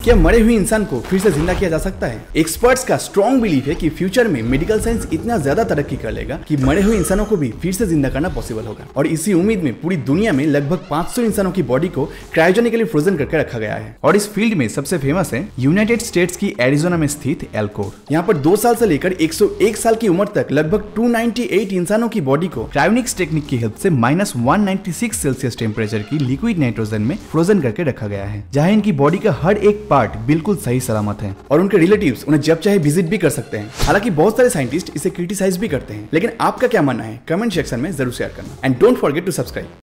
क्या मरे हुए इंसान को फिर से जिंदा किया जा सकता है? एक्सपर्ट्स का स्ट्रॉन्ग बिलीफ है कि फ्यूचर में मेडिकल साइंस इतना ज्यादा तरक्की कर लेगा कि मरे हुए इंसानों को भी फिर से जिंदा करना पॉसिबल होगा। और इसी उम्मीद में पूरी दुनिया में लगभग 500 इंसानों की बॉडी को क्रायोजेनिकली फ्रोजन करके रखा गया है। और इस फील्ड में सबसे फेमस है यूनाइटेड स्टेट्स की एरिजोना में स्थित एल्कोर। यहाँ पर 2 साल से लेकर 101 साल की उम्र तक लगभग 298 इंसानों की बॉडी को क्रायोनिक्स टेक्निक की हेल्प से -196 सेल्सियस टेम्परेचर की लिक्विड नाइट्रोजन में फ्रोजन करके रखा गया है, जहाँ इनकी बॉडी का हर एक पार्ट बिल्कुल सही सलामत है और उनके रिलेटिव्स उन्हें जब चाहे विजिट भी कर सकते हैं। हालांकि बहुत सारे साइंटिस्ट इसे क्रिटिसाइज भी करते हैं, लेकिन आपका क्या मानना है कमेंट सेक्शन में जरूर शेयर करना and don't forget to subscribe.